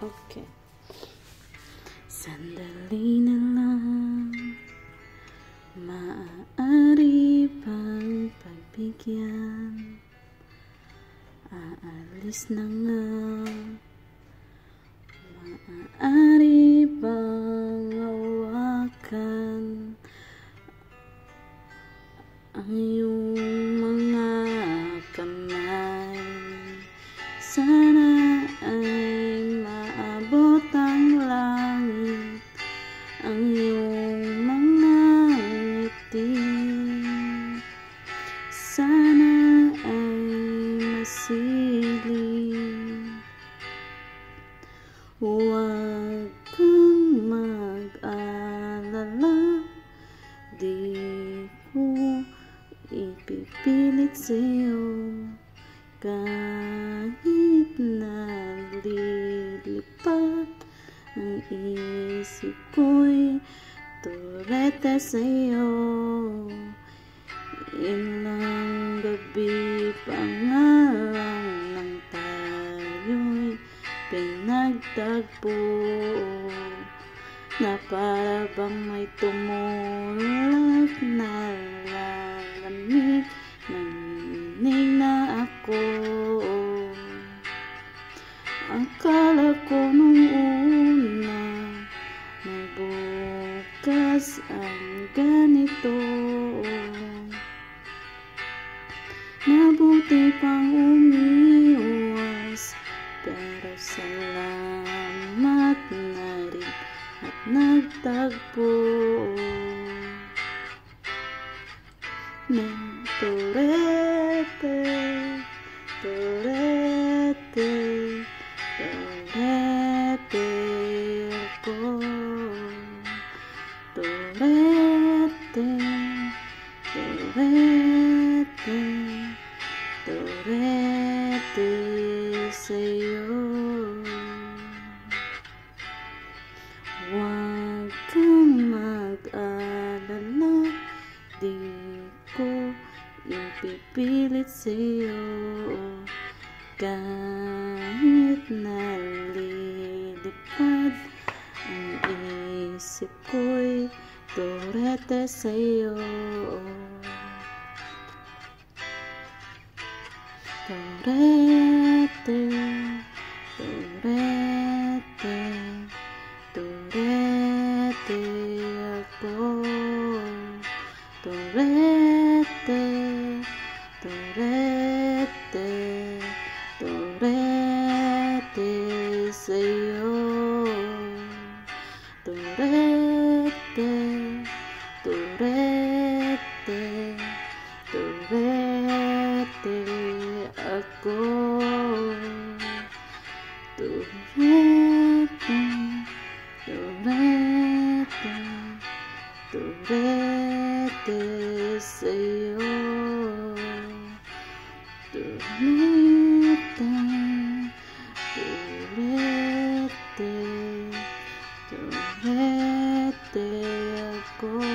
Okay. Sandali na lang, maaari bang pagbigyan? Aalis na nga, maaari bang hawakan ang iyong mga kamay? Sana ay maabot ang langit ang iyong mga ngiti. Sana ay masiling. Huwag kang mag-alala, di ko ipipilit sa'yo. Kahit nalilipad ang isip ko'y turete sa'yo. Ilang gabi pa nga lang nang tayo'y pinagtagpo, na para bang may tumulak na lalamig. Nanginig na ako. Akala ko nung una na bukas ang ganito. Mabuti pang umiwas, pero salamat na rin at nagtagpo. Turete, turete, turete ako. Turete, turete, turete sa'yo. Huwag kang mag-alala, di ko ipipilit sa'yo. Kahit nalilipad ang isip ko'y turete sa'yo. Turete, turete, turete ako. Turete, turete, turete sa'yo. Turete, turete, turete ako. Turete, turete, turete sa'yo. Turete, turete, turete ako.